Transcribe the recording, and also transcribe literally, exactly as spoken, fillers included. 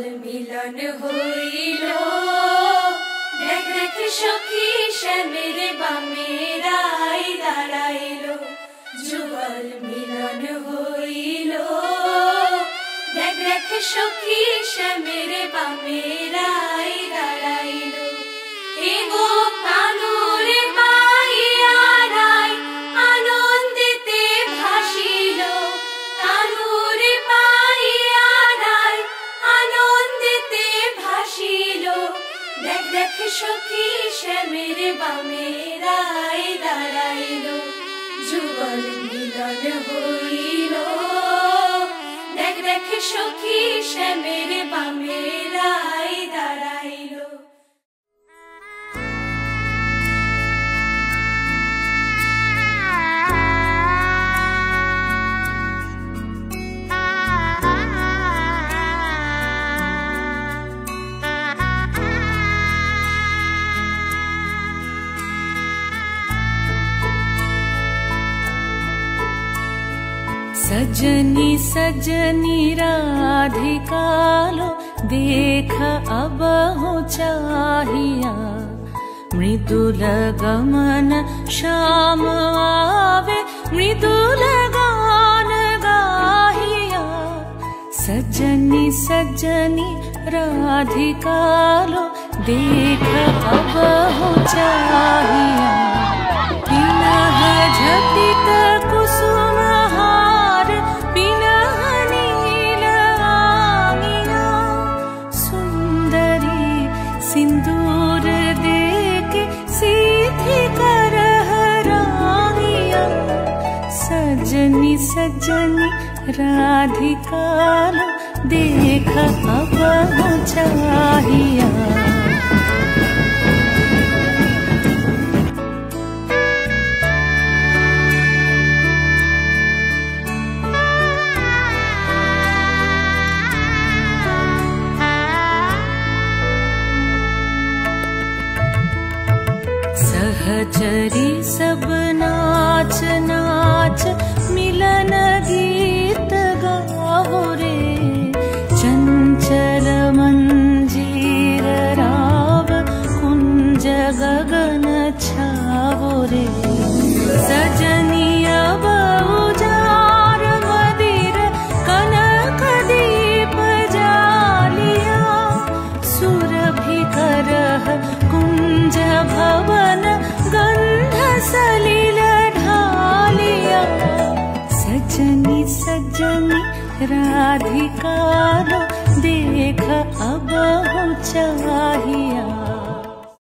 মিলন হইল দেখ দেখ সখী শ্যামের বামে রাই দাঁড়াইল যুগল মিলন হইল দেখ দেখ সখী শ্যামের বামে রাই দাঁড়াইল এগো কানুরে পাইয়া রাই আনন্দিতে ভাসিল কানুরে পাইয়া রাই আনন্দিতে ভাসিল দেখ দেখ সখী শ্যামের বামে রাই দাঁড়াইল যুগল মিলন হইল দেখ দেখ সখী শ্যামের বামে রাই দাঁড়াইল। सजनी सजनी राधिकालो देख अब हो चाहिया मृदुल गमन श्याम आवे मृदुल गान गाहिया सजनी सजनी राधिकालो देख अब हो चाहिया पिनह झटित कुसुम सिंदूर देके सीधी कर हराइया सजनी सजनी राधिकालो देख अब हो चाहिया सहचरी सब नाच नाच मिलन गीत गाओ रे चंचल मंजीर राव कुंज गगन छाओ रे सजनी अब उजार मदिर कनक दीप जालिया सुरभि करह कुंज भवन गंध सलिल ढालिया सजनी सजनी राधिकालो देख अब हो चाहिया।